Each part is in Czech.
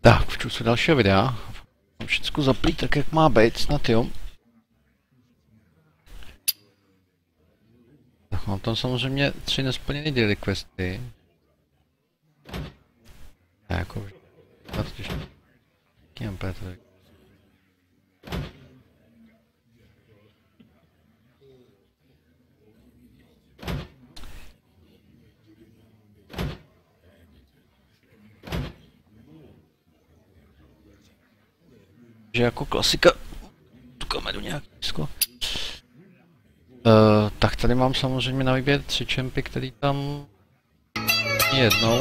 Tak, počtu se dalšího videa. Mám všechno zaplít tak, jak má být, snad jo. Tak mám tam samozřejmě 3 nesplněné daily questy. A jako... Já totiž... Petr. Že jako klasika tu kameru nějak nízko. Tak tady mám samozřejmě na výběr 3 čempy, který tam jednou.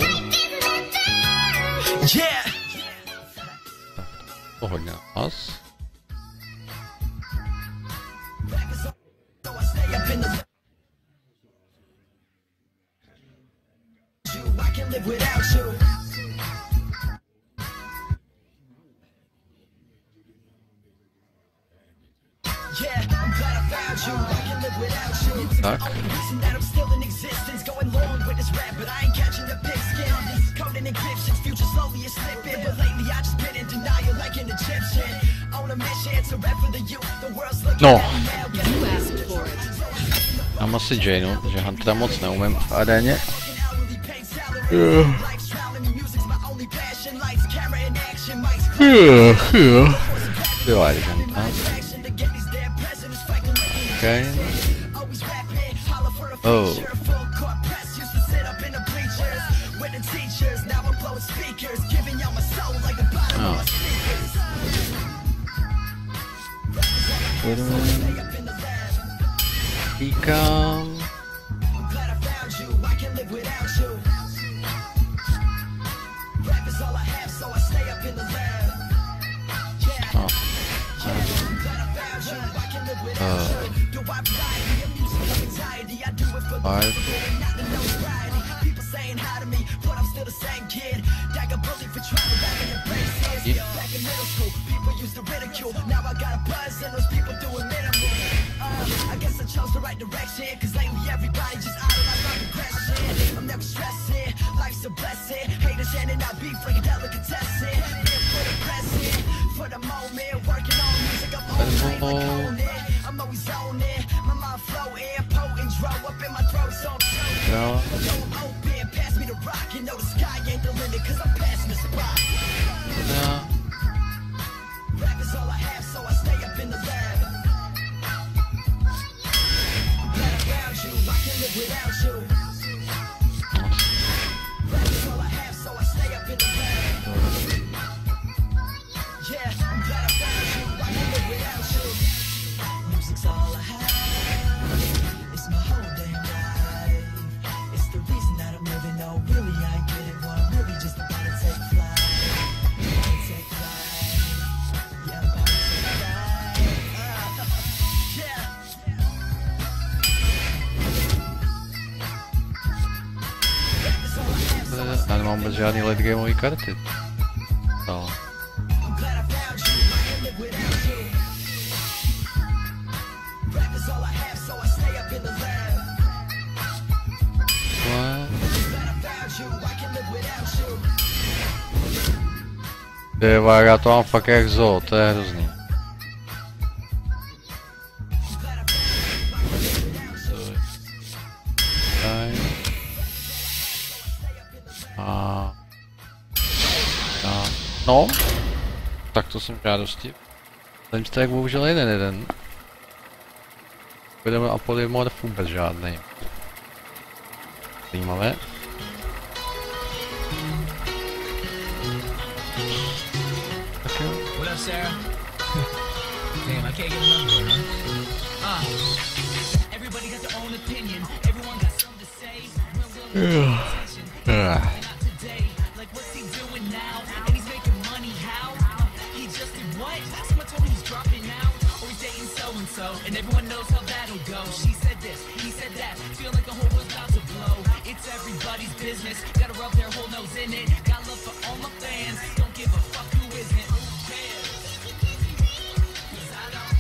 Tak to hodně nás. Tak. No. Mám asi Janeu, že Huntera moc neumím v aréně. Jo, Argenta. Okay. Oh. Oh. Říkám. Já nemám vůbec žádný late gameový karty. No. Tyva, já to mám fakt jak zoo, to je hrozný. No, tak to jsem žádosti. Ten jste jak bohužel jeden. Budeme a polymorf vůbec žádnej. Zajímavé. Tak jo. What up, Sarah? Damn, I can't get a number, huh? Everybody got their own opinion. Everyone got something to say. And everyone knows how that'll go. She said this, he said that. Feel like the whole world's about to blow. It's everybody's business. Gotta rub their whole nose in it. Got love for all my fans. Don't give a fuck who isn't. Who cares? 'Cause I don't.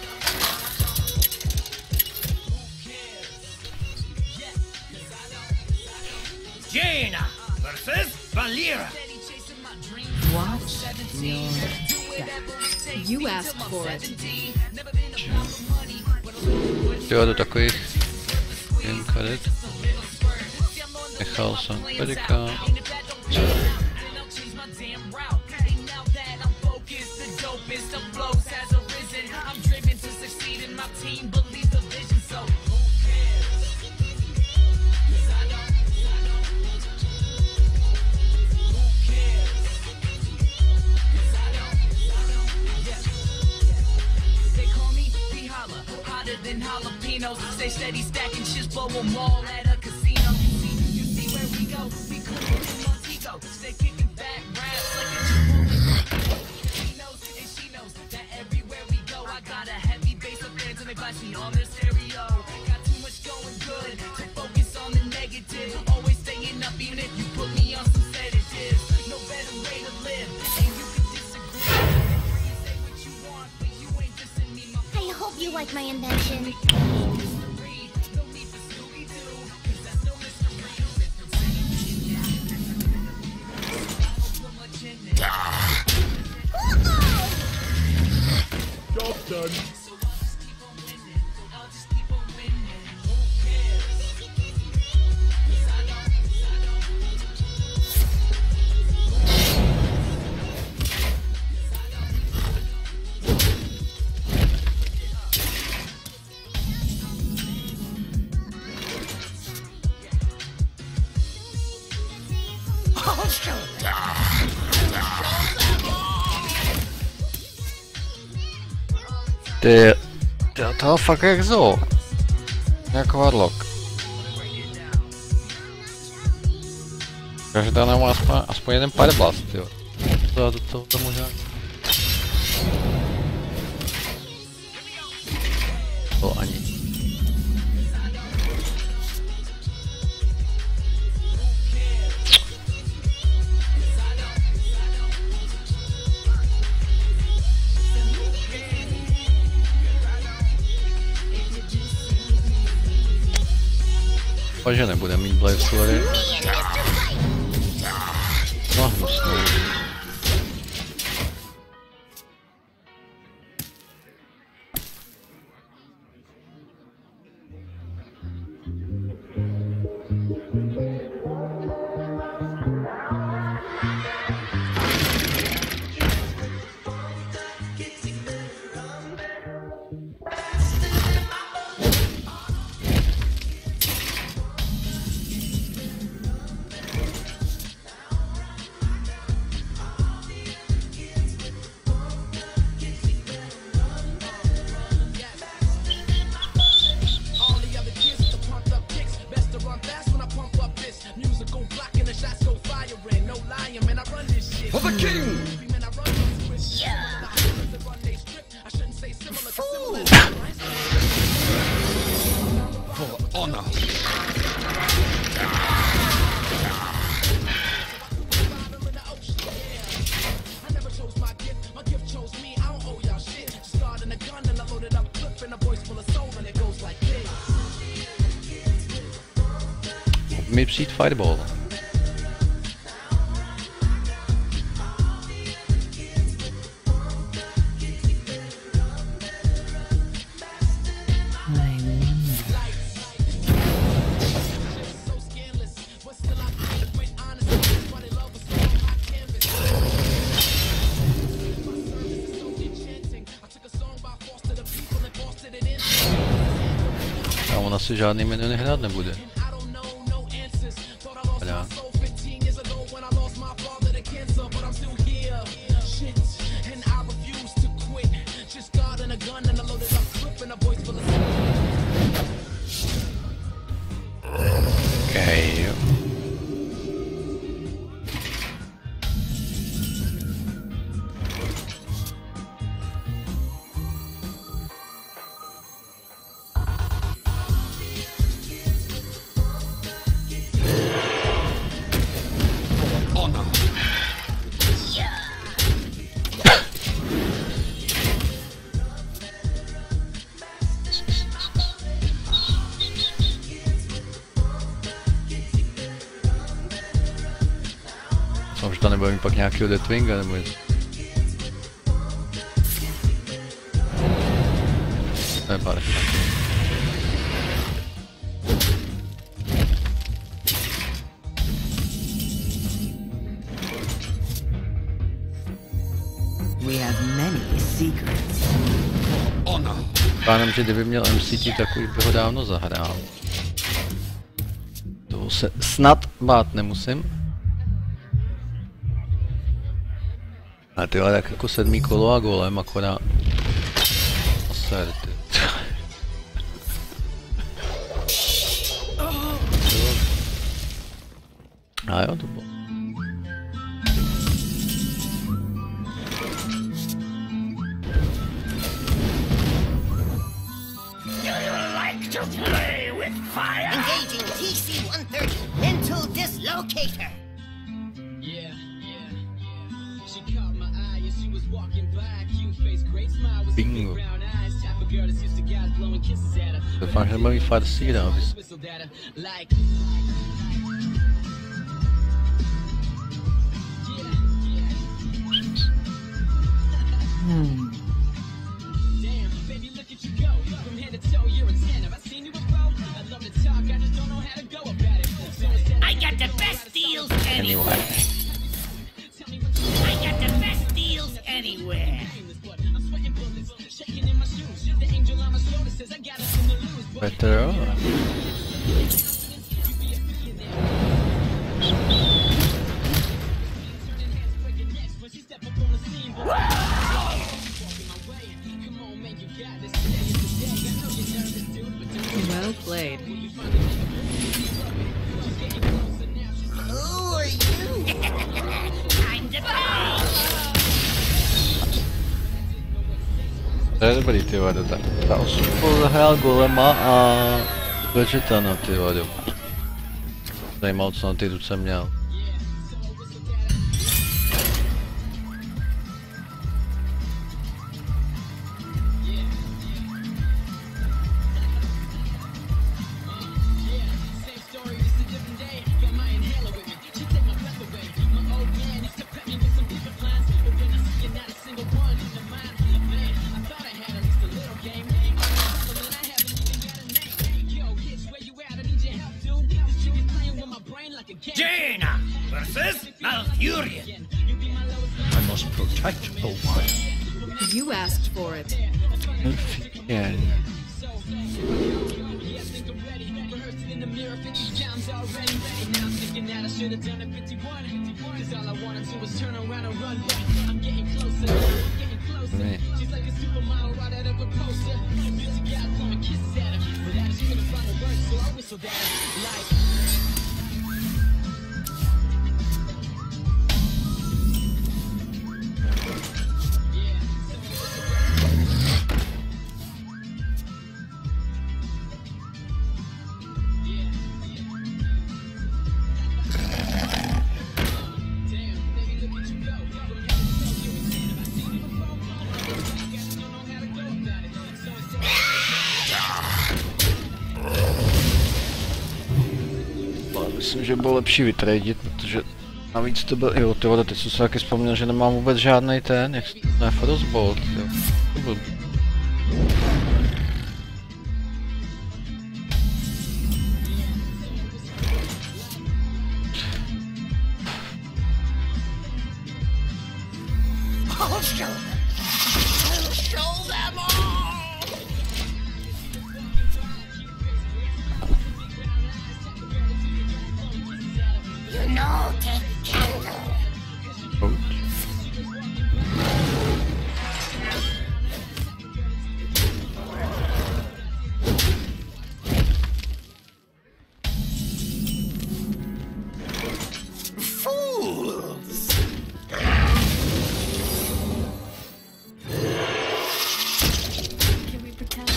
Who cares? Yeah, 'cause I don't. Jaina versus Valeera. Watch You asked for it. Jo, do takových karet. Nechal jsem pedika. Than jalapenos, stay steady stacking shit, blow them all at a casino. You see where we go, we cool in Montego, stay kicking back raps like a He knows and she knows that everywhere we go, I got a heavy base of fans and they blast me on their stereo. Got too much going good to focus on the negative. Always staying up even if you put me on some sedatives. No better way to live, and you can disagree. You say what you want, but you ain't dissing me, my I hope you like my invention. Job done. Ty, toho fakt jak zoo. Jako Warlock. Každá má aspoň jeden Fireblast, jo. To možná... To ani. Že nebudem mít Blade Story. No hnusný. For the king! For honor. I never chose my gift chose me. I don't owe y'all shit. Just starting a gun and I loaded up a clip and a voice full of soul and it goes like this. Mee přijít Fireball. A on asi žádný miniony hrát nebude. Hra. Okay. Že to nebude mít pak nějakýho Deathwinga nebo něco. nebarcha. We have many secrets. Honor. Pánem, že kdyby měl MCT, tak už by ho dávno zahrál. Toho se snad bát nemusím. A tyhle tak jako 7. kolo a golem akorát. Ser, ty. A jo, to bylo. Engaging TC-130 mental dislocator. Yeah. She caught my eye as she was walking by. Cute face, great smile with some big Bingo. brown eyes. Type of girl that's used to guys blowing kisses at her. Doufám, že mají farcí, dávis. Whistled at her like. Damn, baby, look at you go. From head to toe, you're a 10. Have I seen you before? I love to talk, I just don't know how to go about it. So instead I got the best deals anywhere. Anyway. I got the best deals anywhere. I'm sweating bullets, shaking in my shoes. The angel on my shoulder says I got nothing to lose. Better. Turning heads, breaking necks when she step up on the scene. But walking my way. Come on, man, you got this. Today is the day. I know you're nervous, dude, but don't Well played. Who are you? Time to play. To je dobrý, ty vado, ta 8 zahrál golema a Vegetana, ty vado. Zajímalo, co na ty ruce měl. same story, just a different day. Got my inhaler with me. She take my breath away. My old man used to prep me with some different plans. But when I see you, not a single one in the mind. Man, I thought I had at least a little game. But I haven't even got a name. Yo, Hitch, where you at? I need your help, dude. This chick is playing with my brain like a game. Jaina versus Malfurion. I must protect the wild. You asked for it. Yeah. In the mirror 50 times already. Now I'm thinking that I should have done it 51. Cause all I wanted to was turn around and run back. I'm getting closer, I'm getting closer. Right. She's like a supermodel right out of a poster. Busy guys blowing kisses at her. But that she couldn't find a word, so I whistled at her. Like. Myslím, že bylo lepší vytradit, protože navíc to byl, jo, tyhle, teď jsem se taky vzpomněl, že nemám vůbec žádnej ten, jak se to je Frostbolt, jo. To byl... I'll show them. I'll show them all. You know, take candle. Ouch. Fools. Can we pretend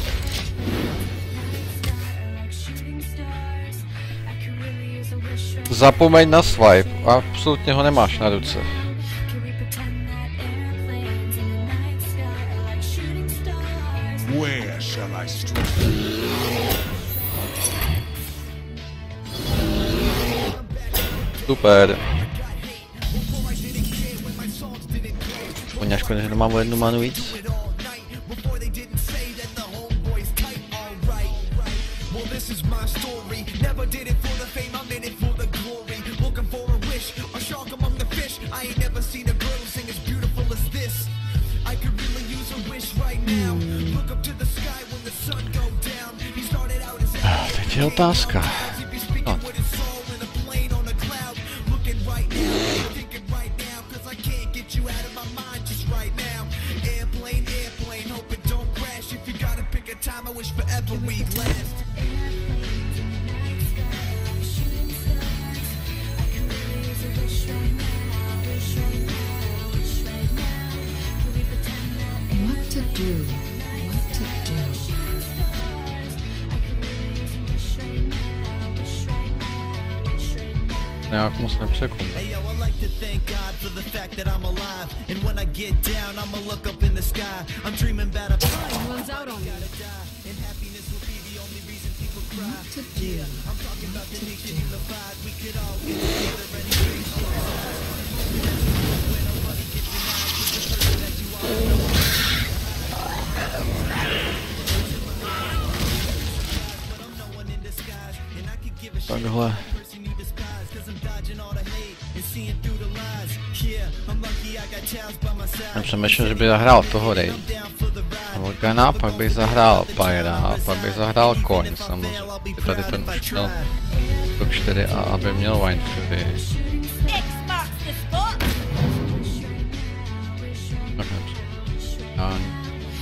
like shooting stars? I could really use a wish right. Zapomeň na swipe, absolutně ho nemáš na ruce. Can we pretend that airplanes in the night sky are like shooting stars? Where shall I strike? Super. Poněž konečně mám o jednu manu víc. story. Never did it for the fame, I'm in it for the glory. Looking for a wish, a shark among the fish. I ain't never seen a girl sing as beautiful as this. I could really use a wish right now. Look up to the sky when the sun go down. He started out as Teď je otázka. No. What to do? What to do? Nějak moc nepřekonat. Hey yo, I like to thank God for the fact that I'm alive. And when I get down, I'ma look up in the sky. I'm dreaming about a One's out on me. and happiness will be the only reason people cry. What to do? I'm talking about the nation unified. We could all get together and erase suicide. When nobody gets denied, 'cause the person that you are. But I'm no one in disguise, and I could give a shit. Takhle. Já přemýšlel, že by zahrál toho Raid. Morgana, pak bych zahrál Pyra, a pak bych zahrál Coin samozřejmě. Tady ten už měl top 4 a aby měl Wine Fury. Tak nepřemýšlel.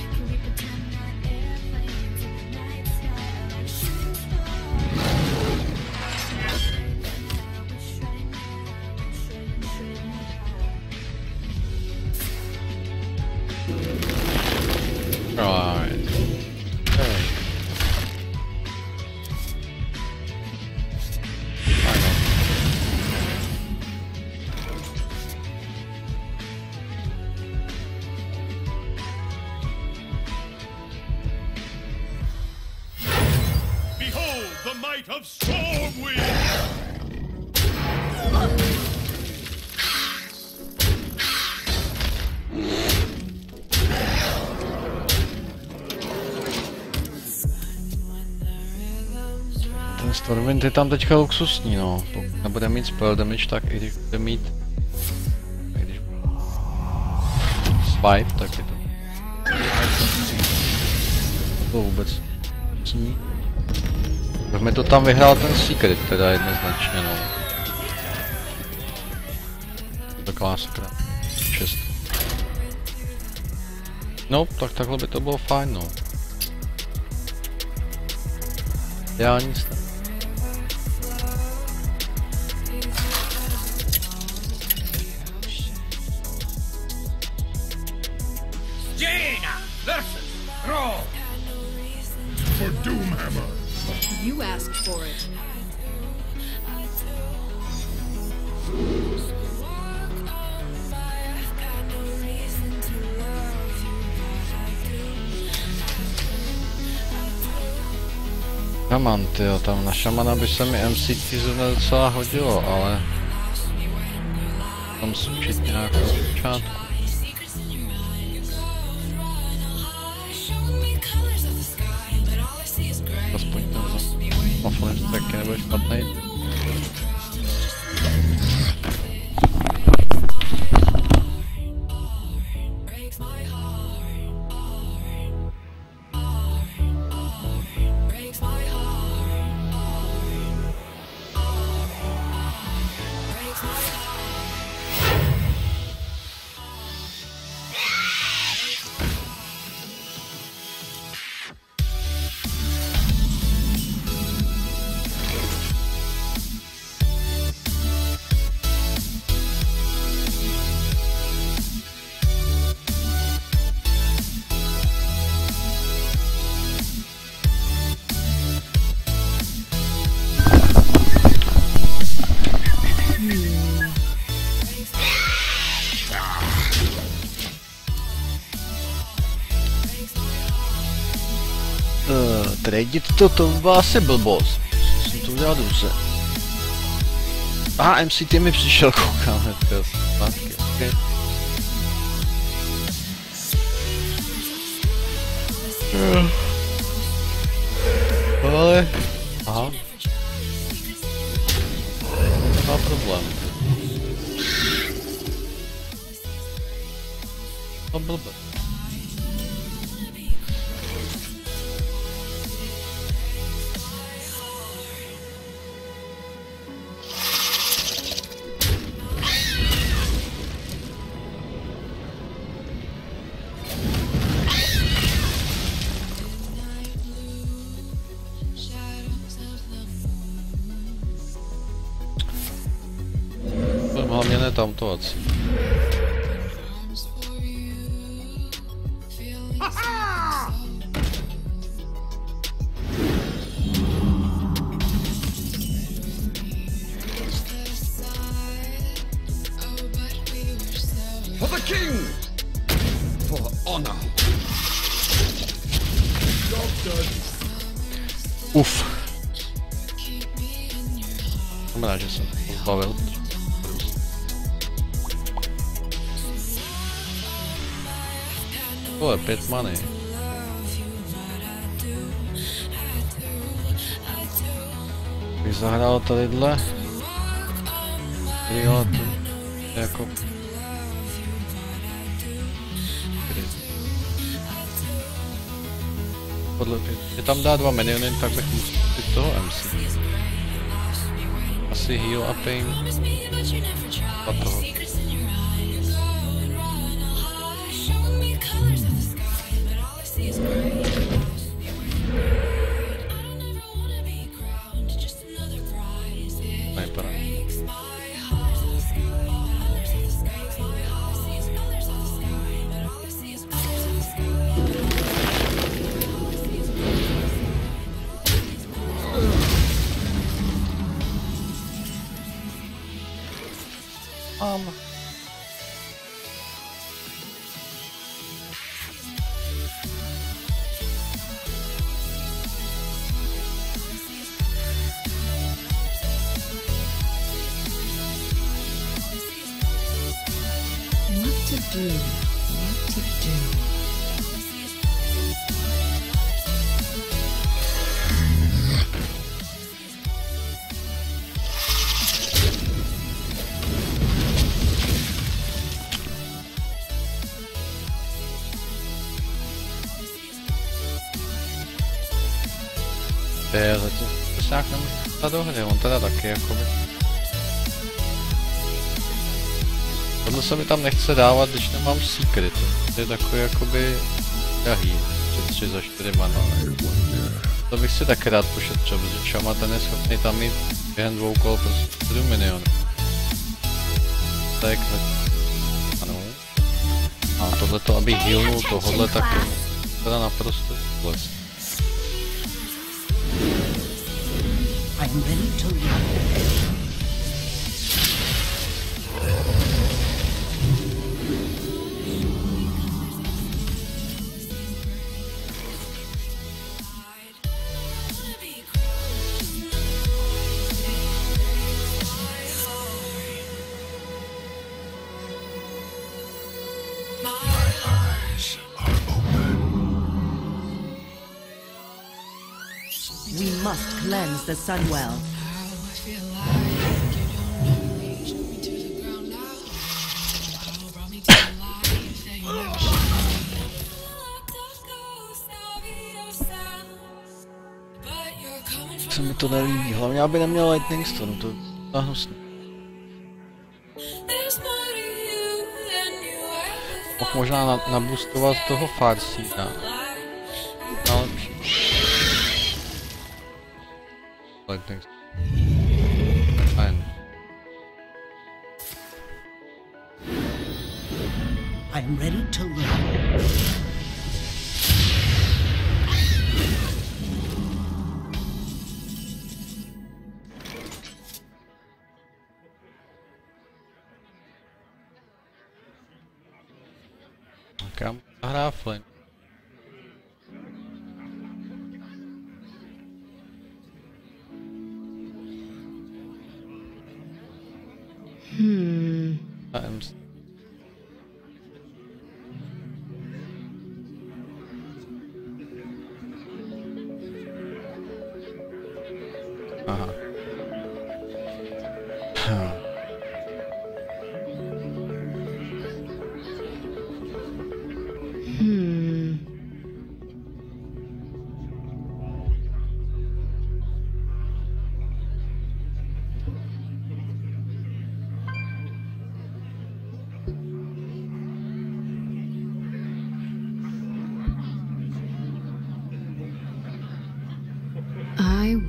Right. Hey. Behold the might of Stormwind! Stormwind je tam teďka luxusní, no. Pokud nebude mít spell damage, tak i když bude mít... Swipe, tak je to... To vůbec... Tak mi to tam vyhrál ten Secret, teda jednoznačně, no. Taková sakra. 6. No, tak takhle by to bylo fajn, no. Já nic ne. Jaina versus Thrall. For Doomhammer! You asked for it. Šaman, tyjo, tam na šamana by se mi MCT zrovna docela hodilo, ale... Tam zúčit nějak od začátku. Aspoň ten za Mufflin taky nebude špatnej. Tradit to byla asi blbost. Jsem to udělal dobře. Aha, MCT mi přišel, koukáme, to je zpátky, okay. Ale, aha. problém. To blbě. Hlavně ne tamto asi. For the king! For honor! Uf. Jsem rád, že jsem to zbavil. To je 5 many. Bych zahrál tadyhle. Jo, to jako... Podle mě, tam dá 2 miniony, tak bych musel být toho MC. Asi heal upping. A toho. Nejprve. What to do? What to do? Já zatím se nějak nemůžu dostat do hry, on teda taky jakoby. Tohle se mi tam nechce dávat, když nemám secret. To je takový jakoby jahý, 3 za 4 mana. To bych si taky rád pošetřil, protože Chama ten je schopný tam mít během 2 kol prostě 7 milionů. Tak ano. A tohleto, abych healnul tohle, tak je teda naprosto les. I'm ready to run. We must cleanse the Sunwell. Se mi to nelíbí, hlavně aby neměl Lightning Storm, to je hnusný. Mohl možná naboostovat toho Farseeda. Na lepší. Lightning Storm. Fajn. I am ready to run. Kam hrá Flame? Aha.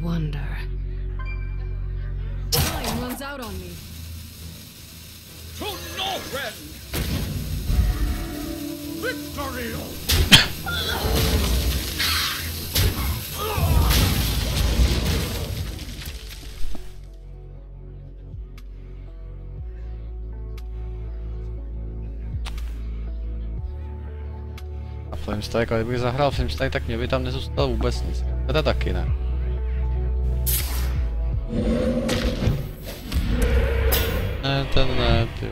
wonder. Time runs out on me. To Northrend! Victory! A Flamestrike, ale kdybych zahrál Flamestrike, tak mě by tam nezůstalo vůbec nic. Teda taky ne. Ne, ten ne, ty.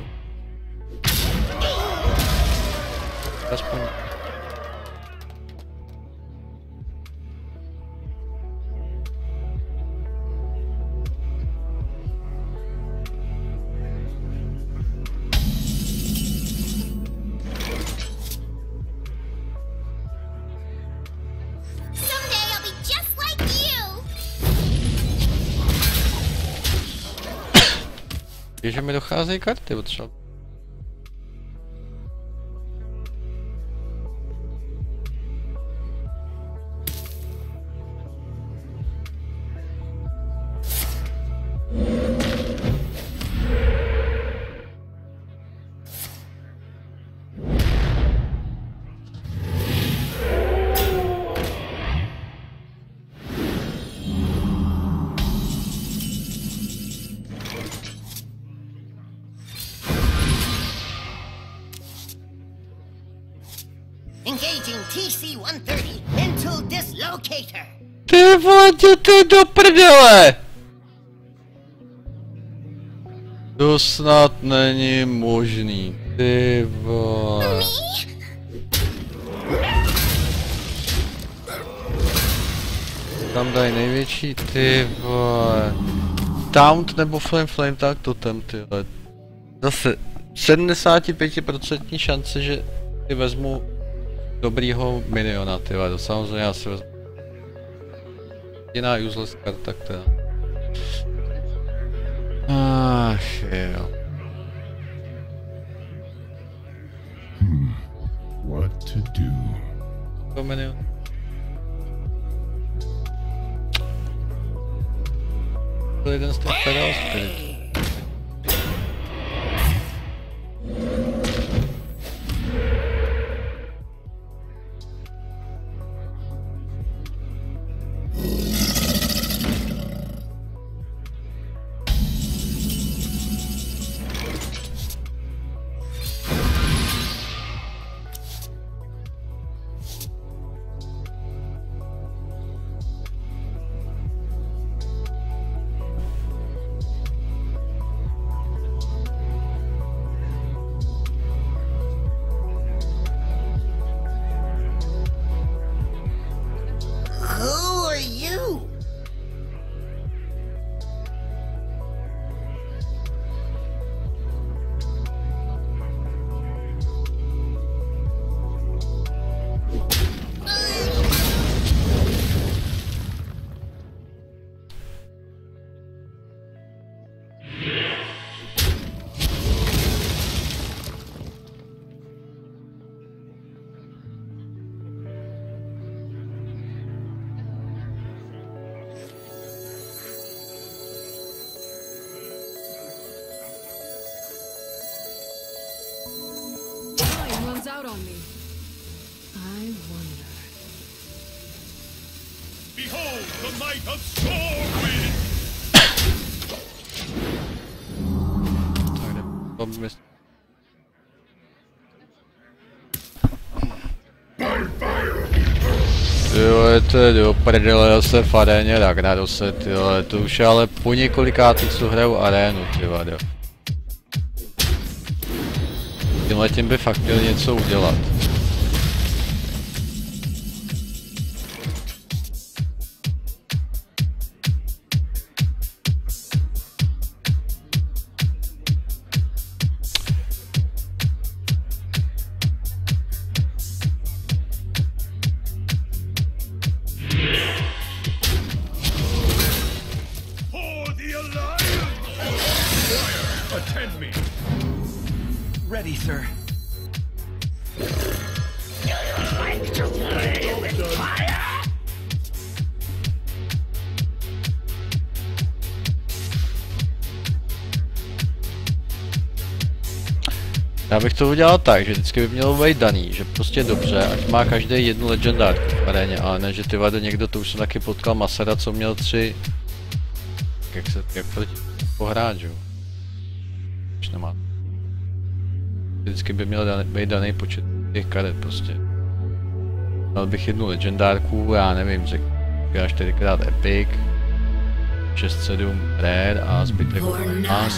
Aspoň. Someday I'll be just like you. Víš, že mi docházejí karty, potřeba. Engaging TC-130 into dislocator. Ty vole, ty do prdele! To snad není možný, ty vole. Tam dají největší, ty vole. Taunt nebo Flame, tak totem, ty vole. Zase 75% šance, že si vezmu dobrýho miniona, ty vole. To samozřejmě já si vezmu. Jediná useless karta, která. Ach jo. What to do? To minion. To je jeden z těch Feral Spirit. Who are you? Time runs out on me. I wonder. Behold the might of Stormwind! Tak jdem. Jo, to je do prdele zase v aréně Ragnarose, tyhle, to už je ale po několikátých, co hraju arénu, tyhle. Tímhletím by fakt měl něco udělat. For the Alliance! Fire, attend me! Ready, sir. Já bych to udělal tak, že vždycky by mělo být daný, že prostě dobře, ať má každý jednu legendárku v aréně, ale ne, že ty vado někdo, to už jsem taky potkal Masera, co měl 3... Jak proti pohrát, že jo? Už nemá. Vždycky by měl být daný počet těch karet prostě. Měl bych jednu legendárku, já nevím, řekl 4x epic, 6-7 rare a zbytek 15.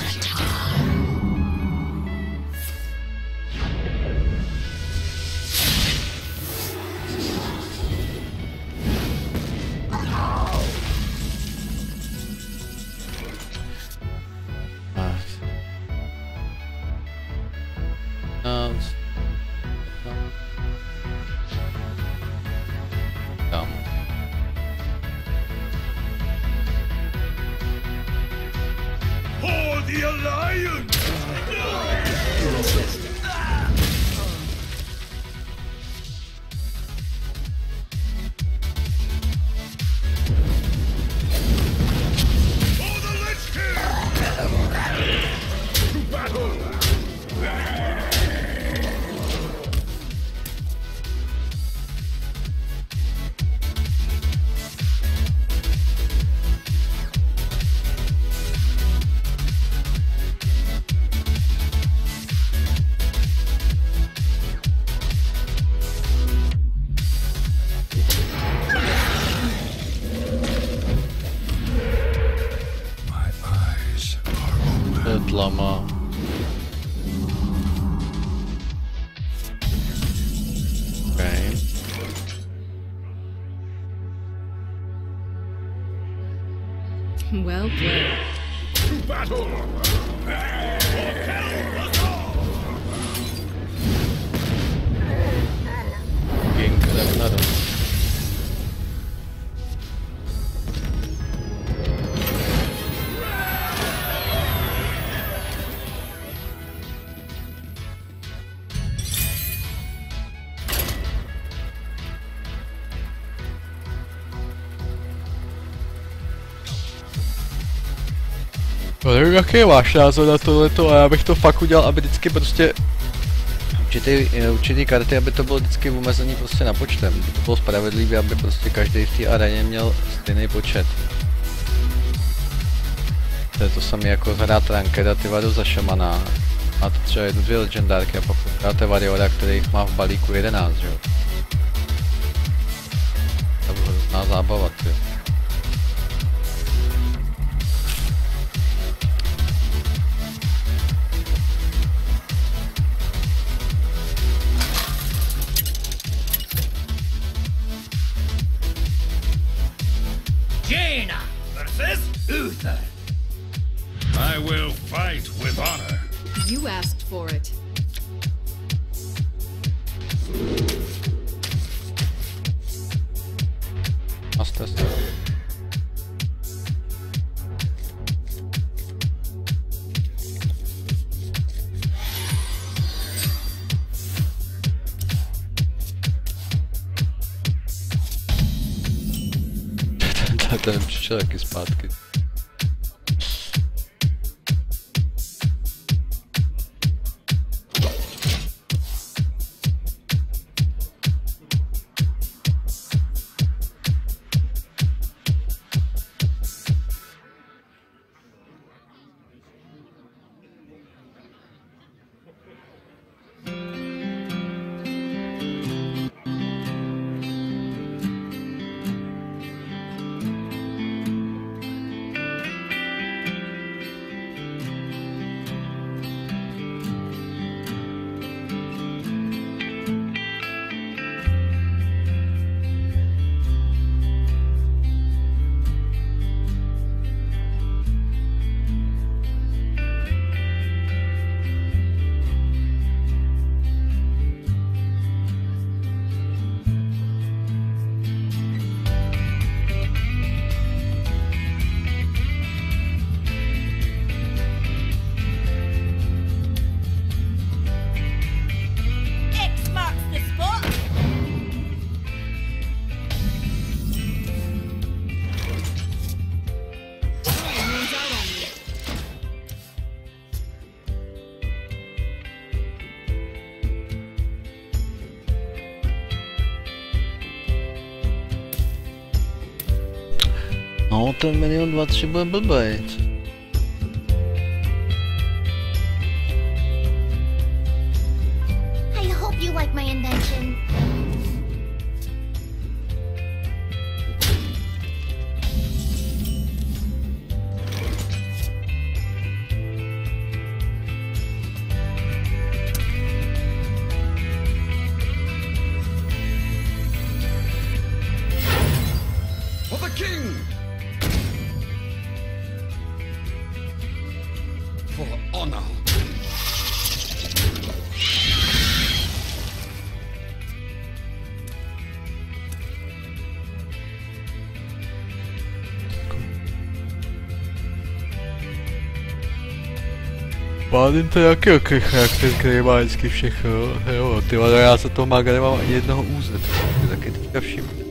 For the Alliance! For the Lich King! To battle! Tlama. Okay. Well played. To battle! King Ragnarok. No nevím, jaký máš názor na tohleto, a já bych to fakt udělal, aby vždycky prostě určitý karty, aby to bylo vždycky omezený prostě na počtem, aby to bylo spravedlivé, aby prostě každý v té aréně měl stejný počet. To je to samé jako hrát rankeda, ty vado za šamana, máte třeba 1-2 legendárky a pak hráte Warriora, který jich má v balíku 11, že jo. To bude hrozná zábava, ty. Jaina versus Uther. I will fight with honor. You asked for it. Master Step. Ten přišel taky zpátky. No, ten milion 2-3 bude blbej. I hope you like my invention. For the king! For honor! Pádím to jaký charakter, který má vždycky všechno, jo, ty vole, já se toho maga nemám ani jednoho úzet, ty taky teďka všiml.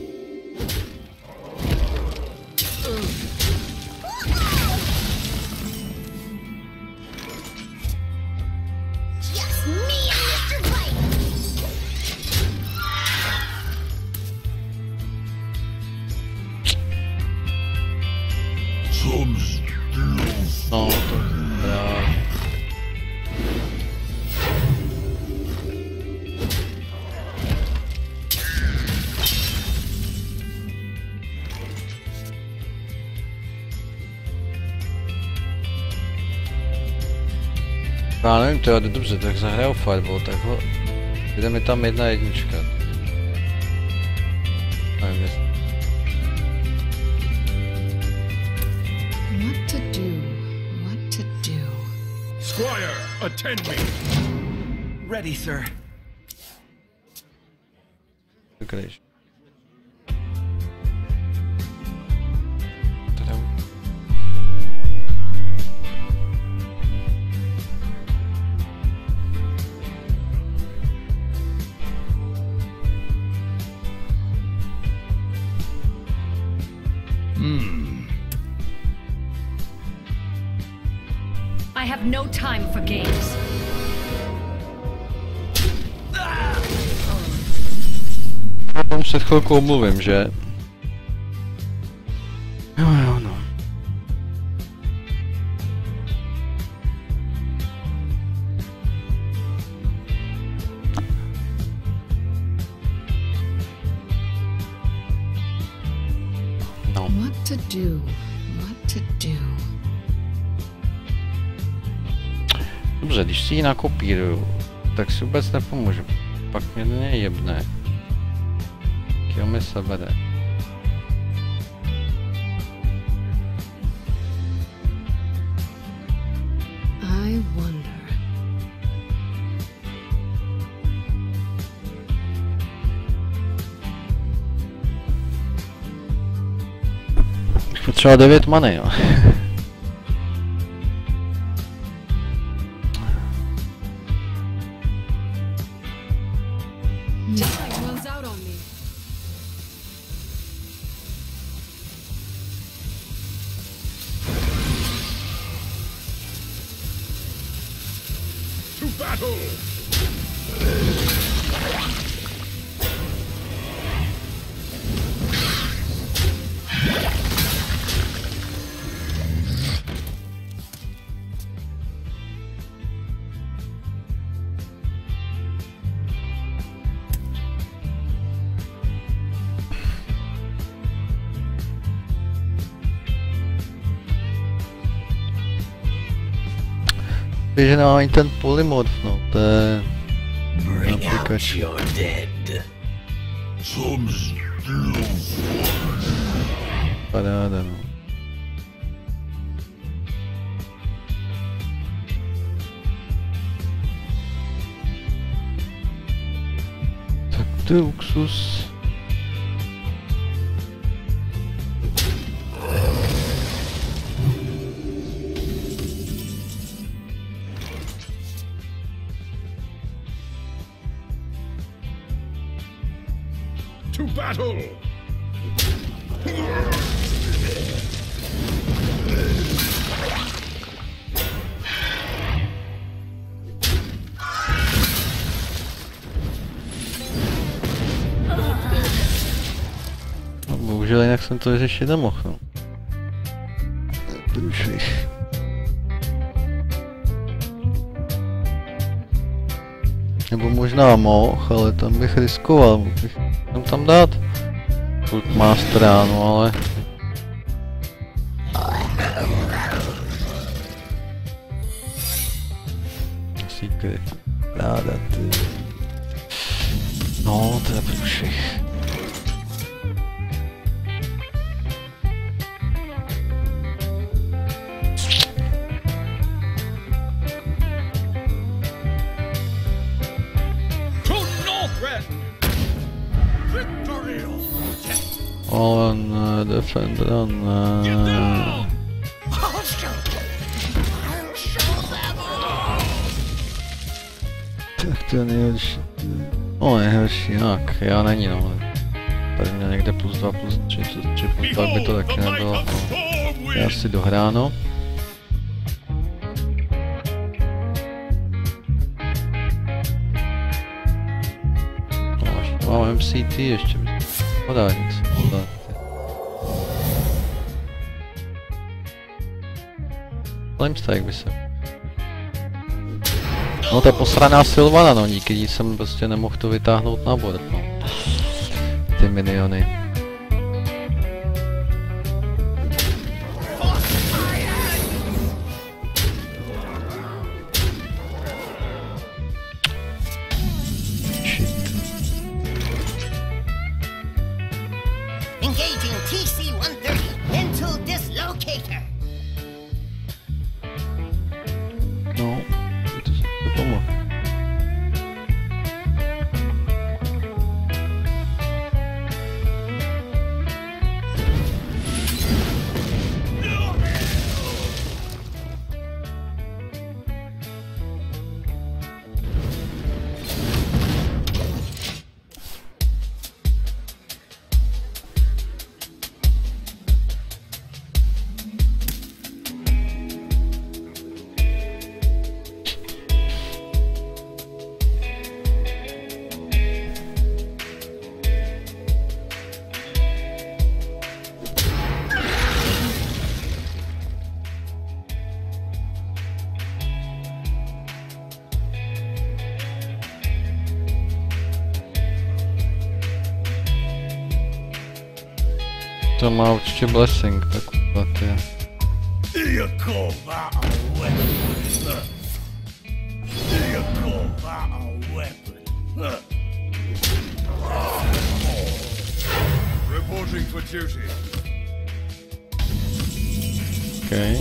Just me and Mr. White. No, to dobrá. Já nevím, to je dobře, tak zahraju Fireball, tak ho... Jde mi tam 1-1. Nevím, jestli... What to do? What to do? Squire, attend me. Ready, sir. Když. I have no time for games. O tom před chvilkou mluvím, že? Jo, no. No. What to do? What to do? Dobře, když si ji nakopíruju, tak si vůbec nepomůžu. Pak mě nejebne. Kill mi sebere. I wonder. Potřeba 9 many, jo. Time runs out on me. To battle! Že nemám ani ten polymorf, no, to je... aplikační. Paráda, no. Tak to je luxus. To battle! No, bohužel jinak jsem to vyřešit nemohl, no. průšvih. Nebo možná mohl, ale tam bych riskoval, bych tam dát Kult Mastera, no ale... Secret, ráda ty... No, to je průšvih. Ale ne, Defendera ne. Tak to je nejhorší. No nejhorší, jak, já není no. Tady mě někde +2, +3, +3, +2 by to taky nebylo. No. Já si dohráno. No, ještě mám MCT, ještě by podá nic. Flamestrike by se... No to je posraná Sylvana, no díky ní jsem prostě nemohl to vytáhnout na bord, no. Ty miniony. Engaging TC-130 into dislocator. No, to se pomohl. To má určitě blessing, tak to je. You call that a weapon? You call that a weapon? Reporting for duty. Okay.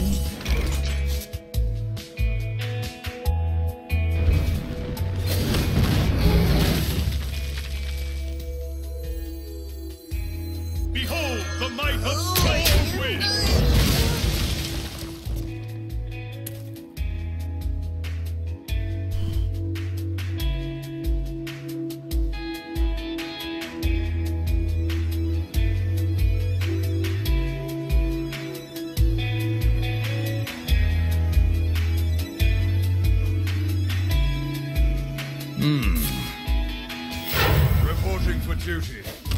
Behold the might of Stormwind! Reporting for duty.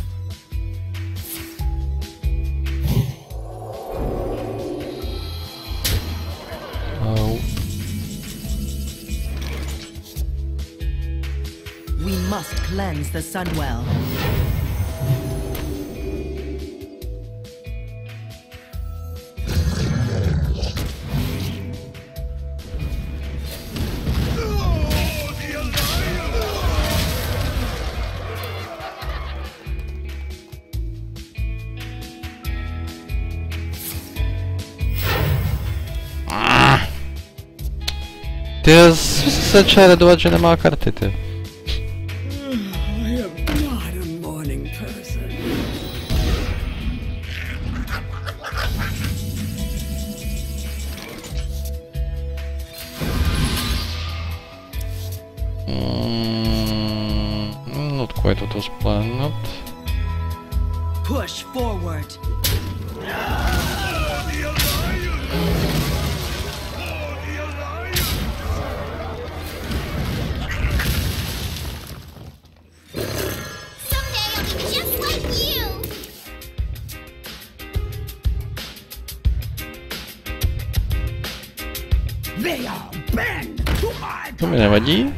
Oh. We must cleanse the Sunwell. Ty se čeredovat, že nemá karty, ty. I am not a morning person. Not quite what was planned. Push forward. Someday I'll be just like you. To mi nevadí.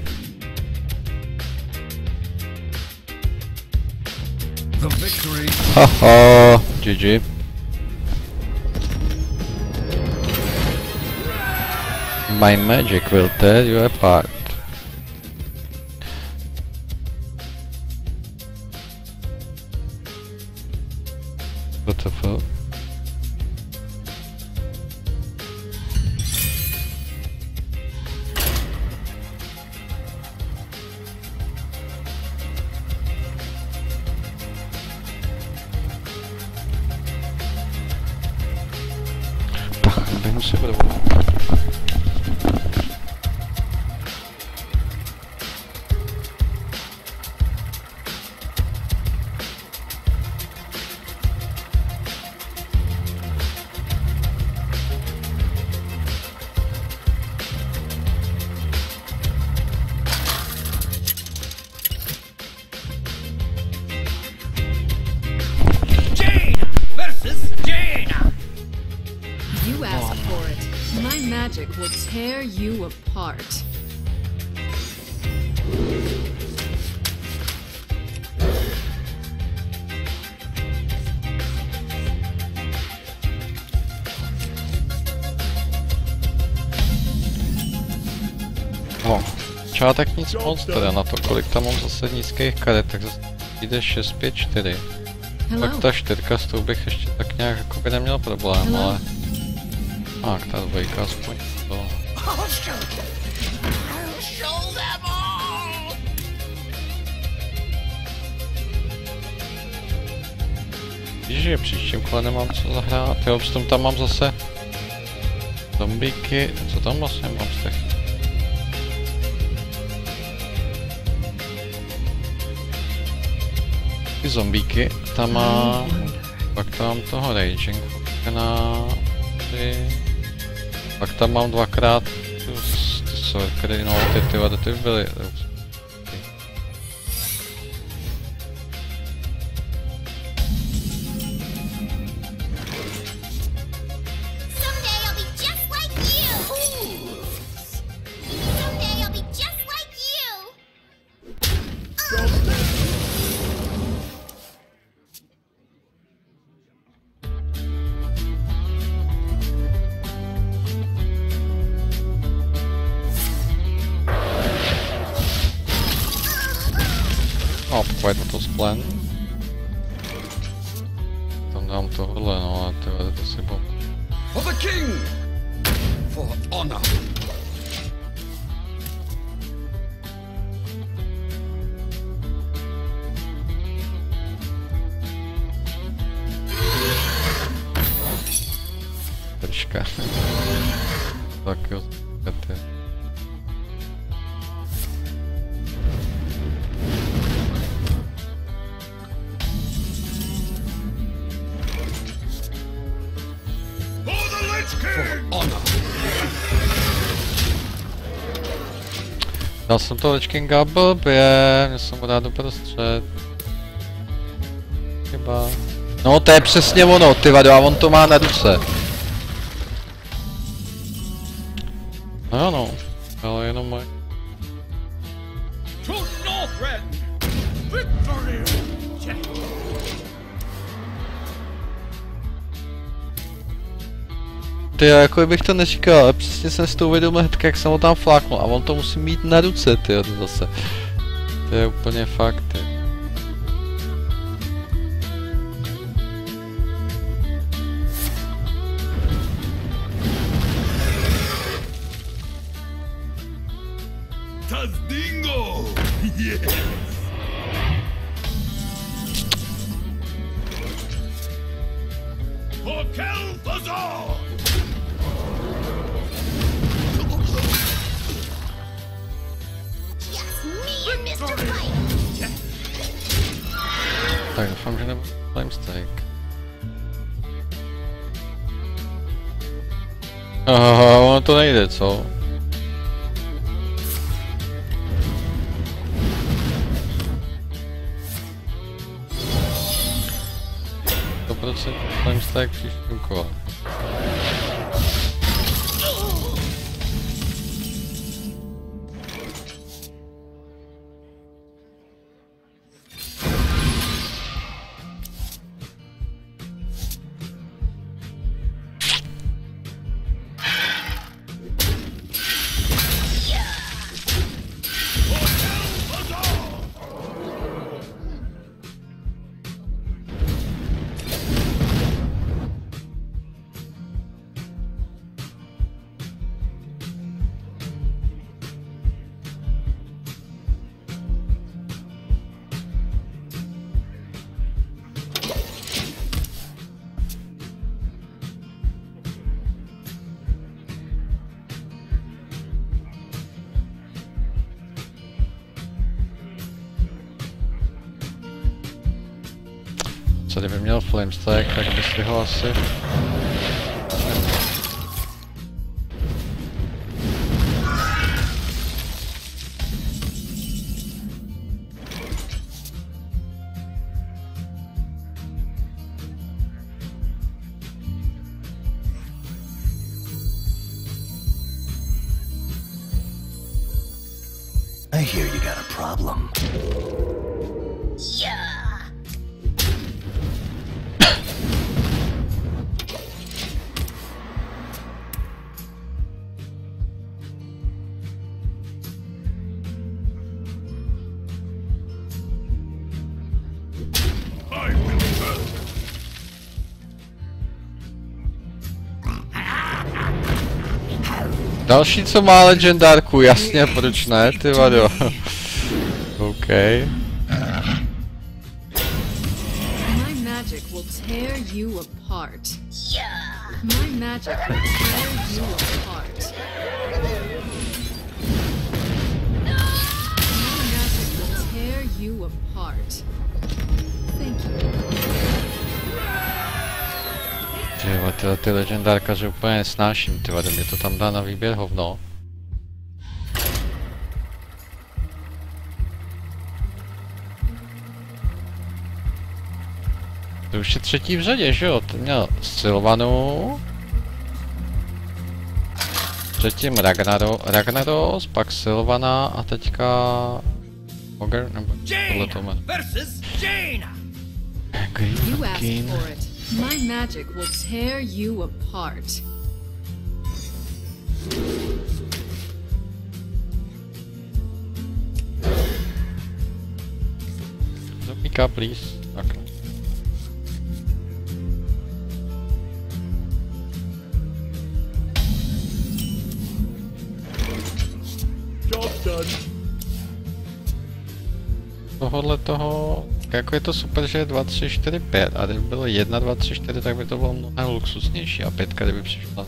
The victory. Haha, GG. My magic will tear you apart. What the fuck? Běhnu si bude volat. You asked for it. My magic will tear you apart. No, čátek nic moc teda na to, kolik tam mám zase nízkých karet, tak zase jde 6, 5, 4. Tak ta 4 s tou bych ještě tak nějak jako by neměl problém, ale... Tak, ta dvojka aspoň to... Víš, že příštím kole nemám co zahrát, jo, přitom tam mám zase... Zombíky, co tam vlastně mám z těch? Ty zombíky, tam má... Pak tam mám toho raging na... Pak tam mám dvakrát ty sorcery, no ty byly... No, pojďme to splen. Tam dám tohle, no a tyhle to si bom. For the king! For honor! Držka. Tak jo, ty. Dal jsem to Lich Kinga blbě, měl jsem ho dát doprostřed. Chyba. No to je přesně ono, ty vado, a on to má na ruce. No jo no, ale jenom můj. Ty jako bych to neříkal, ale přesně jsem si to uvědomil hned, jak jsem ho tam fláknul a on to musí mít na ruce, tyjo, zase. To je úplně fakt, ty. Tazdingo! Yes! For Kel'Thuzor! Tak doufám, že nebude flame strike. Ono to nejde, co? To prostě flame strike příštím kole. kdyby měl Flamestack, tak by si ho asi... I hear you got a problem. Další, co má legendárku, jasně, proč ne, ty vado. OK. My magic will tear you apart. My magic will tear you apart. My magic will tear you apart. Thank you. Tyhle ty legendárkaře úplně nesnáším, ty vado, mě to tam dá na výběr hovno. To už je třetí v řadě, že jo? Ten měl Sylvanu. Předtím Ragnaros, pak Sylvana a teďka... Ogre, nebo tohle to jméno. You asked for it. My magic will tear you apart. Zamíká, please. Okay. Job done. Tohle toho, jako je to super, že je 2, 3, 4, 5 a kdyby bylo 1, 2, 3, 4, tak by to bylo mnohem luxusnější a 5 kdyby přišla.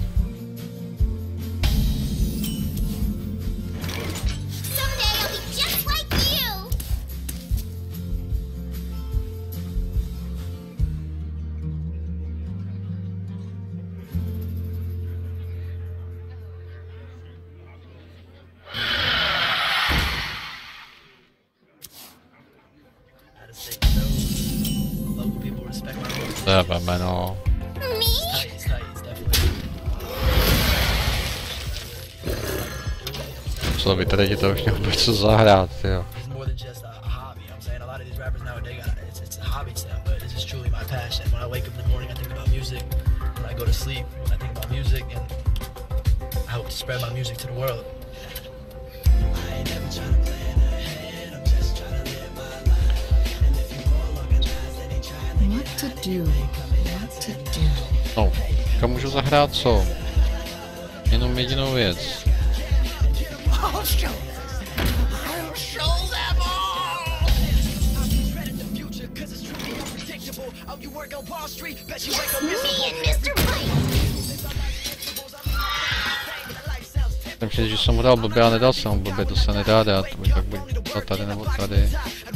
Jdeme, no. Co by tady to už mělo něco zahrát, jo. What to do? What to do? No, teďka můžu zahrát co? Jenom jedinou věc. Myslím, že jsem mu dal blbě a nedal jsem mu blbě, to se nedá dát, tak buď to tady nebo tady.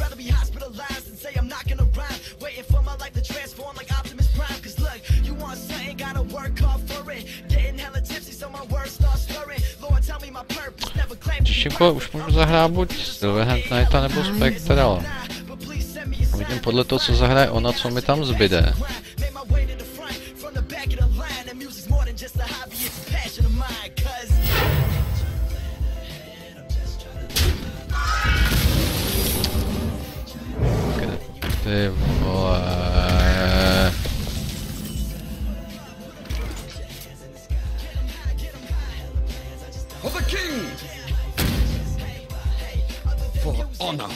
Čímko už můžu zahrát buď Silverhand Knighta nebo Spectral. A vidím podle toho, co zahraje ona, co mi tam zbyde. Ty vole. For the king! For honor!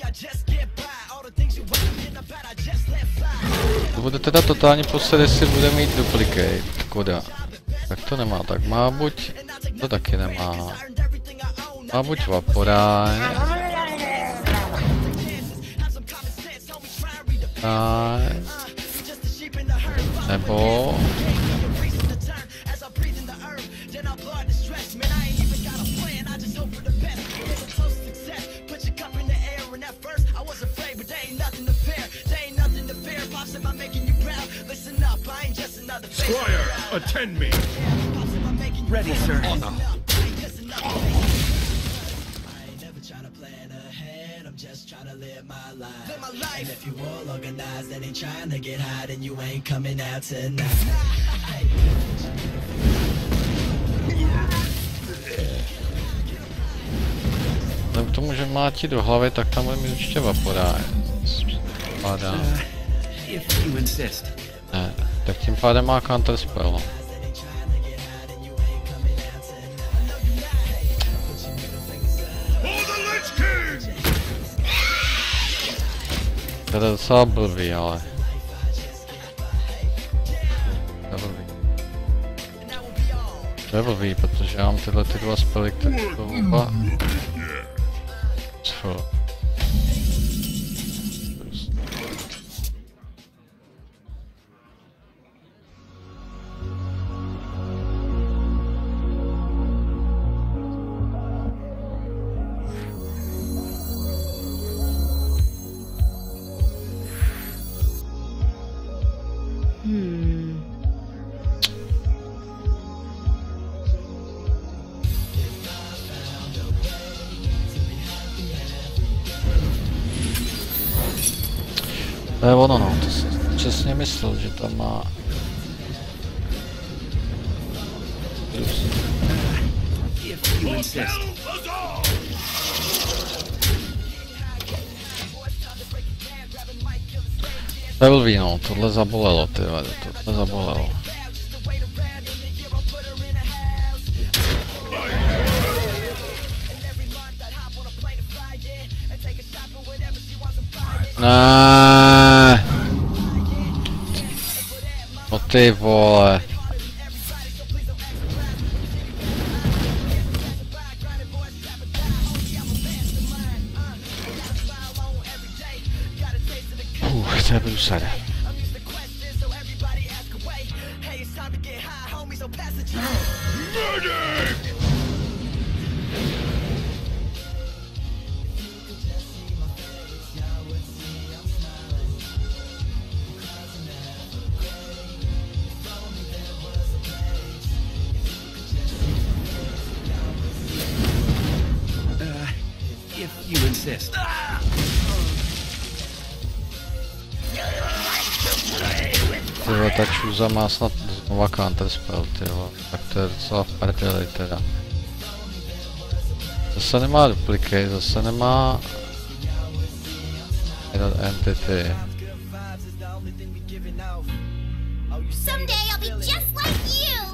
To bude teda totálně poslední, jestli bude mít duplicate. Koda. Tak to nemá, tak má buď... To taky nemá. Má buď Vaporaj. Nebo... Put your cup in the air and at first I was afraid, but there ain't nothing to fear. There ain't nothing to fear. Pops in my making Attend me. Ready, sir. Honor. Just trying to live my life. And if you all organized and ain't trying to get high, then you ain't coming out tonight. Vzhledem k tomu, že mlátí do hlavy, tak tam bude mít určitě vapora. Ne, tak tím pádem má counter spell. To je docela blbý, ale... To je blbý, protože já mám tyhle ty dva spely, které jsou oba... Co? To je ono, no, to jsem přesně myslel, že tam má... To je blbý, no, tohle zabolelo, ty vado, tohle zabolelo. No ty vole. To je průsada. You insist. Tyhle, ta čůza má snad znova counter spell, tyhle. Tak to je docela v prdeli teda. Zase nemá duplicate, zase nemá... entity. Someday I'll be just like you.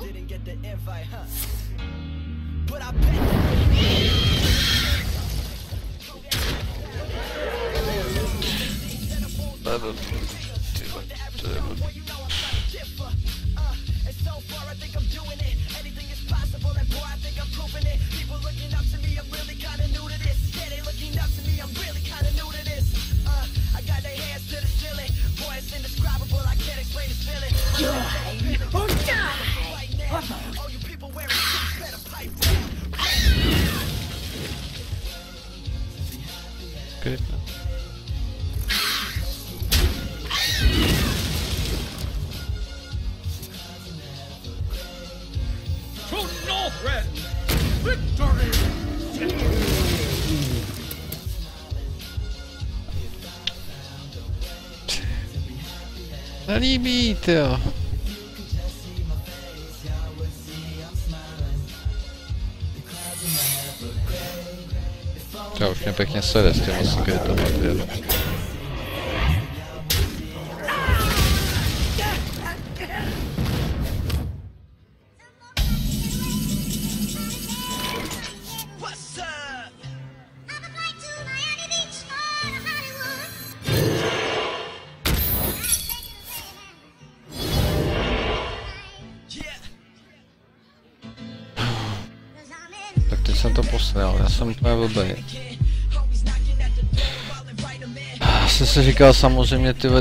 Good. To Northrend! Victory! Nelíbí, tyjo. Já už mě pěkně sede s těma secretama, tyjo. Tak teď jsem to posral, já jsem úplně blbej. Jsem si říkal samozřejmě tyhle...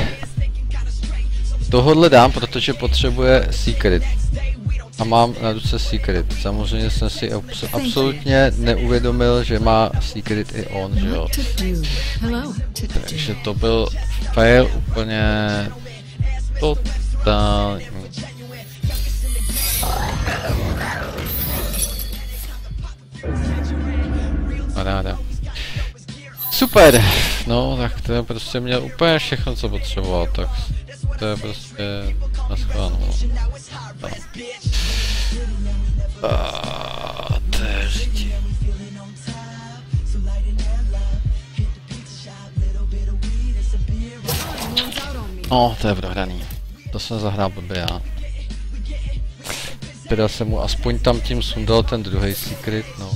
Tohodle dám, protože potřebuje secret. A mám na ruce secret. Samozřejmě jsem si absolutně neuvědomil, že má secret i on, že jo. Takže to byl fail úplně totální. paráda. Super! No, tak to je prostě měl úplně všechno, co potřeboval, tak to je prostě naschváno. No. To je řití. No, to je prohraný. To jsem zahrál blbě já. Teda jsem mu aspoň tam tím sundal ten druhý secret, no.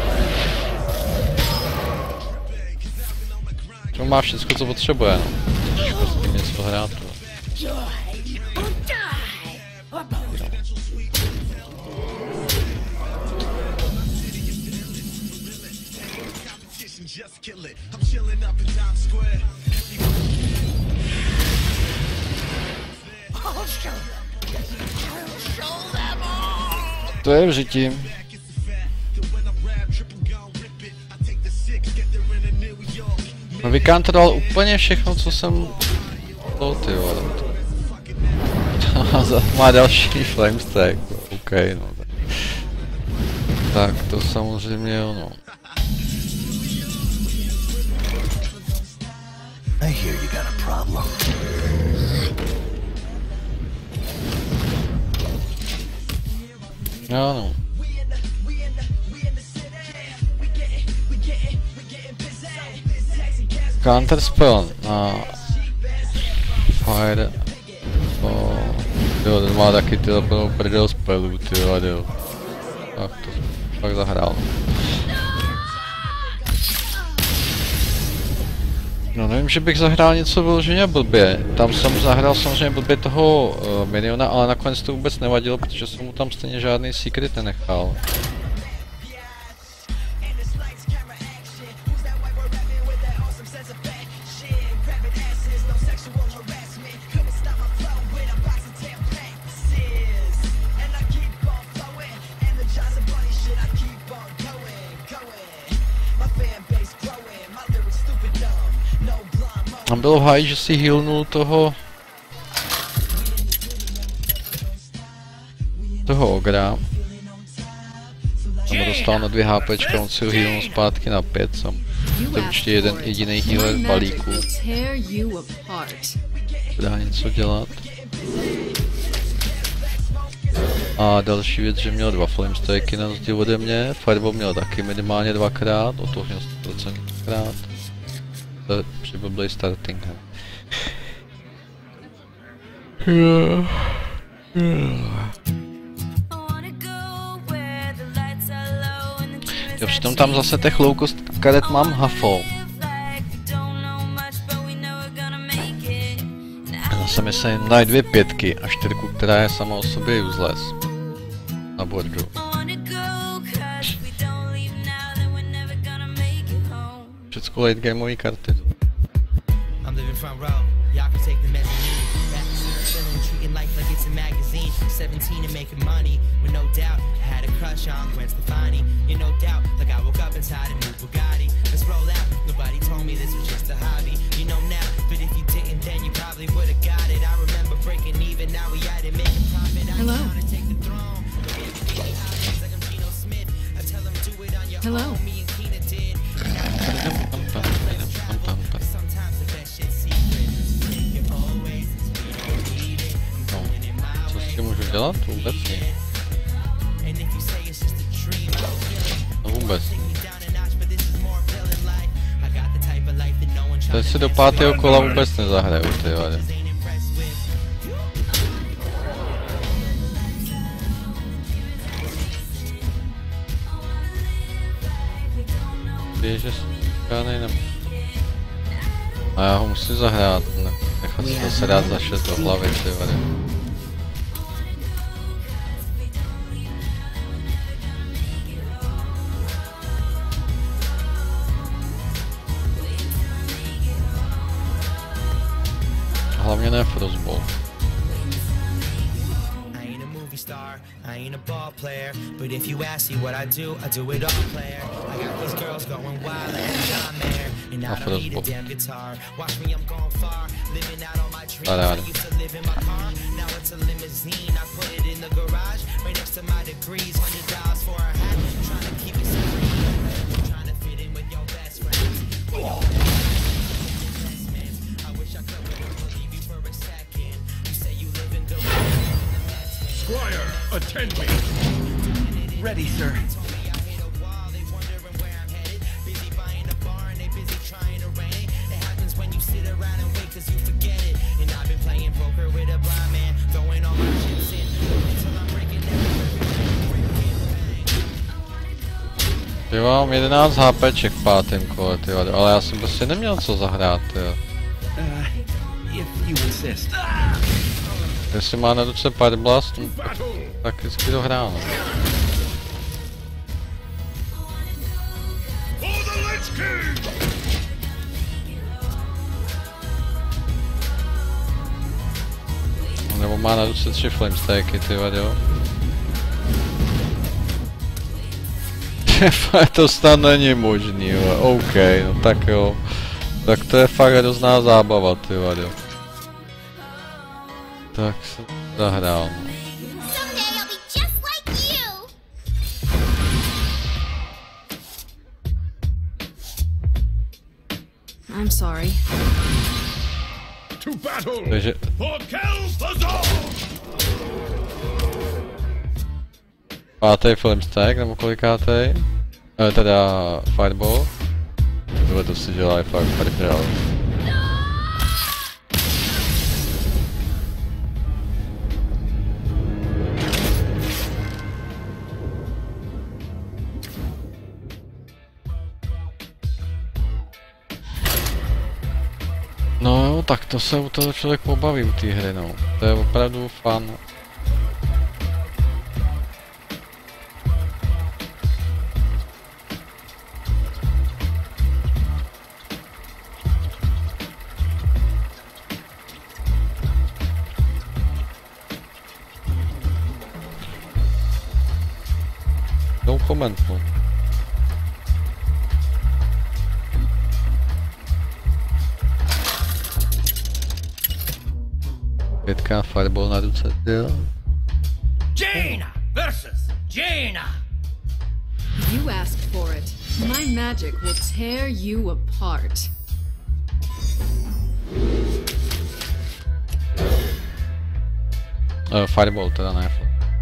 To má všechno, co potřebuje, no. Těžko s tím něco hrát, no. To je v žití. Vykantroval úplně všechno, co jsem... To ty vole. Má další flamestack, OK, no. Tak to samozřejmě ono. I hear you got a problem. Ano. Counter spell na Fire. Jo, ten má taky tyhle plnou prdel spellů, tyhle, jo. Tak to fakt zahrál. No nevím, že bych zahrál něco vyloženě blbě. Tam jsem zahrál samozřejmě blbě toho miniona, ale nakonec to vůbec nevadilo, protože jsem mu tam stejně žádný secret nenechal. Tam bylo v háji, že si healnul toho ogra. Tam ho dostal na 2 HPčka, on si ho healnul zpátky na 5, jsem to určitě jeden jediný healer v balíku. Dá něco dělat. A další věc, že měl 2 flamestacky na rozdíl ode mě, Fireball měl taky minimálně 2krát, o toho měl 100%krát. To je přiblblej starting. Jo, přitom tam zase těch low cost karet mám hafo. Zase myslím dají 2 5 a 4, která je sama o sobě useless. Na boardu. Všecko late gameový karty. Hello. Co s tím můžu dělat? Vůbec ne. No vůbec ne. Teď si do 5. kola vůbec nezahraju, ty vade. Že já nejnem. A já ho musím zahrát, nechat si zase dát za 6 do hlavy, ty vade. Hlavně ne Frostball. I ain't a ball player, but if you ask me what I do it all, player. I got these girls going wild like John Mayer, and I don't need a damn guitar. Watch me, I'm going far, living out on my dreams. I used to live in my car, now it's a limousine. I put it in the garage, right next to my degrees. $100 for a hat, trying to keep it supreme. Trying to fit in with Attend me. Ready, sir. Já mám 11 HPček v pátém kole, ty vado, ale já jsem prostě neměl co zahrát, jo. Jestli má na ruce Pyre Blast, tak vždycky to hrál. Nebo má na ruce 3 flamestacky, ty vado. To snad není možný, jo. OK, no tak jo. Tak to je fakt hrozná zábava, ty vado. Tak jsem zahrál. I'm sorry. To battle. Takže... For Kel'Thuzor. Pátý flamestack, nebo kolikátej? Teda Fireball. Tohle to si dělá fakt prdel. No jo, tak to se u toho člověk pobaví u té hry, no. To je opravdu fun. No comment, no. Pětka Fireball na ruce, jo. Jaina versus Jaina. You asked for it. My magic will tear you apart. Fireball teda ne.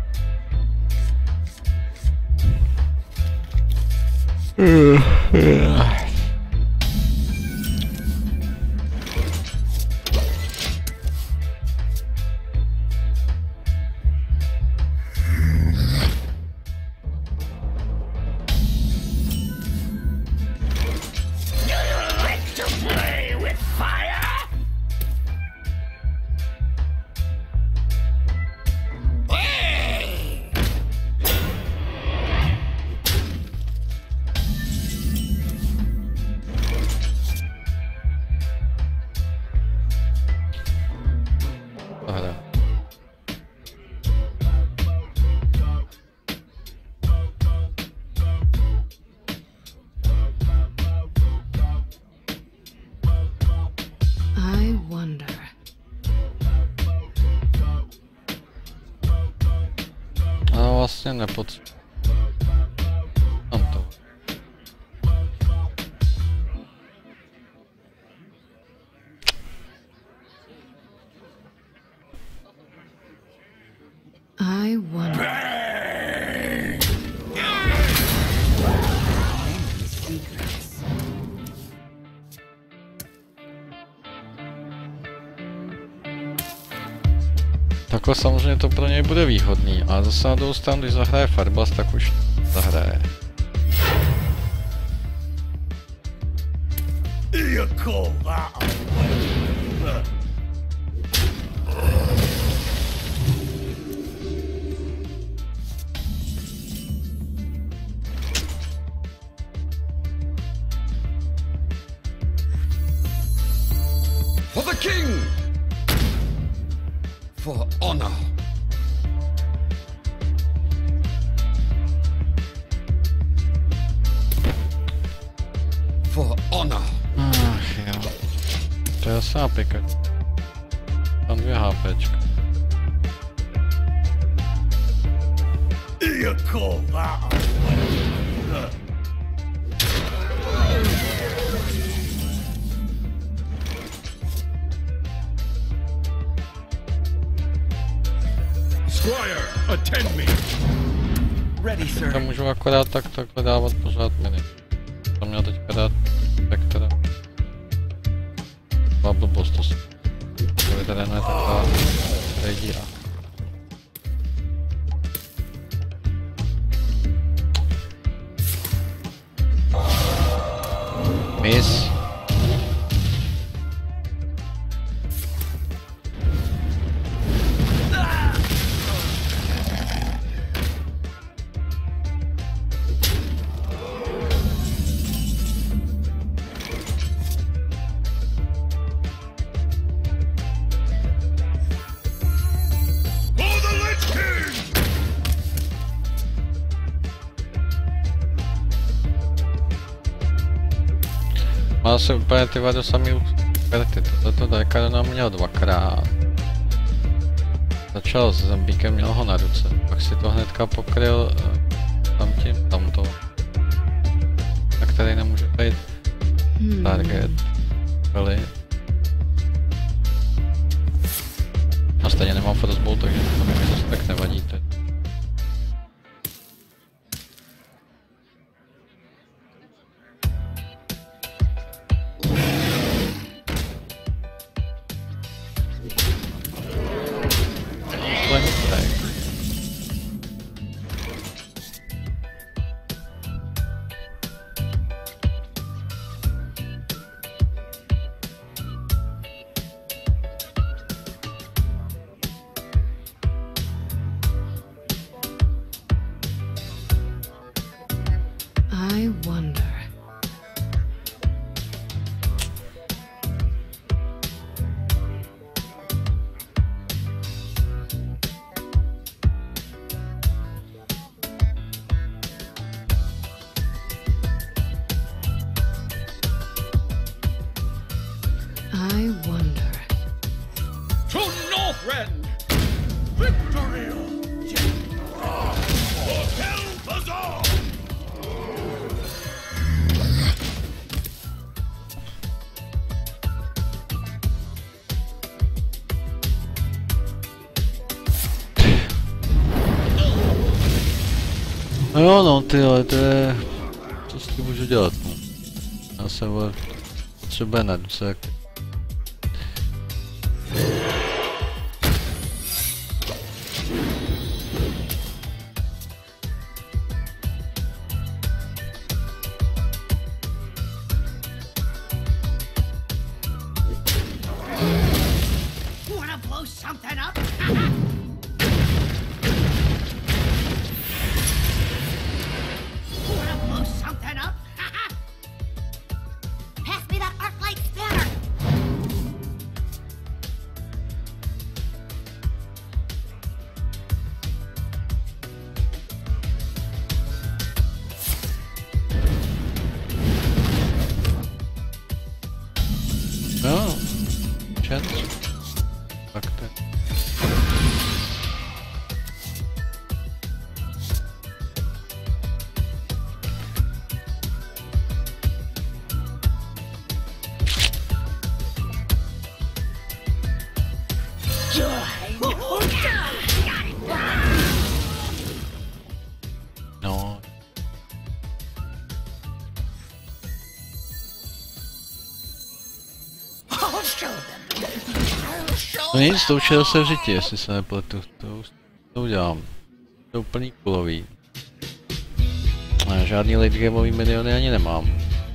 Vlastně nepotřebuji. Mám to. I wonder. Takhle samozřejmě to pro něj bude výhodný, ale zase na druhou stranu, když zahraje Fire Blast, tak už zahraje. For the king! For honor! For honor! Ach jo. To je jasná pika. Tam 2 HPčka. You call that a win? Squire! Attend me. Ready, sir. To můžu akorát takhle dávat pořád mini. To měl teďka dát Vektora. Má blbost to. To vytrénuje taková díra. Miss. Má se úplně ty vado samý karty, toto Drekaro nám měl dvakrát. Začal s zombíkem, měl ho na ruce, pak si to hnedka pokryl tamto. Na který nemůže být target. Byli. A stejně nemám frostbolt, takže to mi zase tak nevadí teď. I wonder. I wonder. To Northrend! Victory! Hotel Bazaar! No jo, no tyhle, to je... Co s tím můžu dělat, no. Já jsem potřebuje na ruce jak... Wanna blow something up? Wanna blow something up? Pass me that arc light spanner. No, chance. Tak to je. No. No nic, to učil se v řitě, jestli se nepletu, to udělám. To je úplný kulový. Žádný late gameový miniony ani nemám.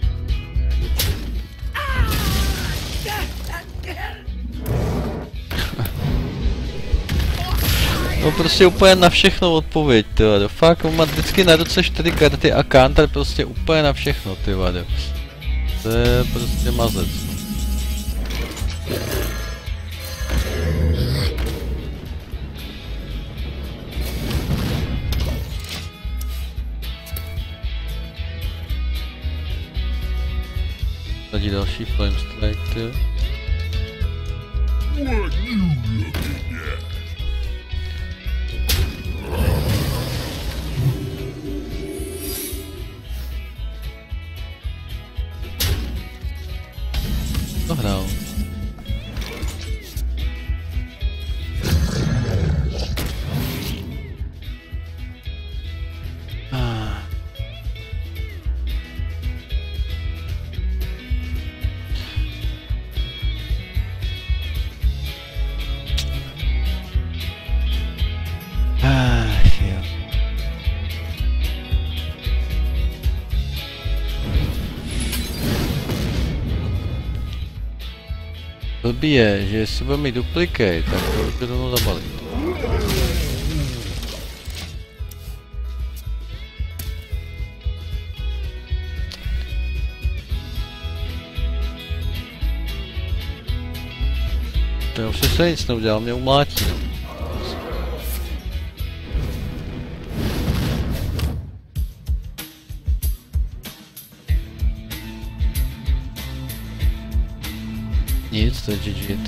No prostě úplně na všechno odpověď, ty vado. Fakt, on má vždycky na ruce 4 karty a counter prostě úplně na všechno, ty vado. To je prostě mazec, no. Tady další Flame Strike, ty. To hrál. Blbý je, že jestli bude mít duplicate, tak to už by to zabalit. To už se nic neudělal, mě umlátí. Nic, to je GG.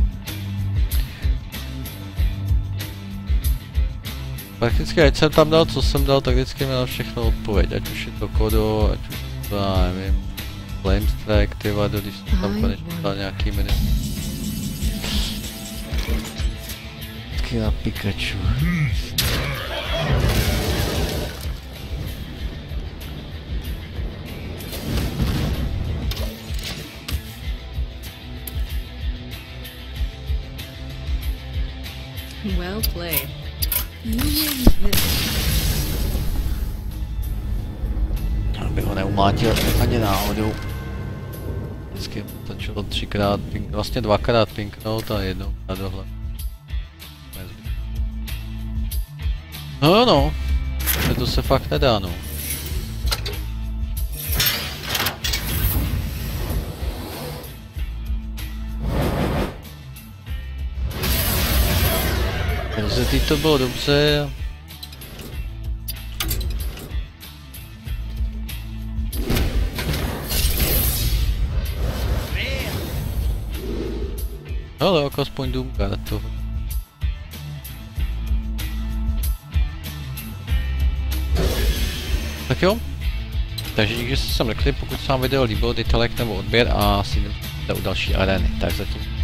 Prakticky, ať jsem tam dal, co jsem dal, tak vždycky měl všechno odpověď. Ať už je to Kodo, ať už je to, já nevím, Flame Strike, ty vado, když jsem tam konečně dal nějaký mini. Vždycky na Pikachu. Well played. You win this. Aby ho neumlátil ani náhodou. Vždycky stačilo 3krát, vlastně 2krát pinknout a jednou na dohle. No, to se fakt nedá, no. Teď to bylo dobře. Ale jako aspoň Doomguard to. Tak jo. Takže díky, že jste se mrkli, pokud se vám video líbilo, dejte like nebo odběr a si jdete u další arény. Tak zatím.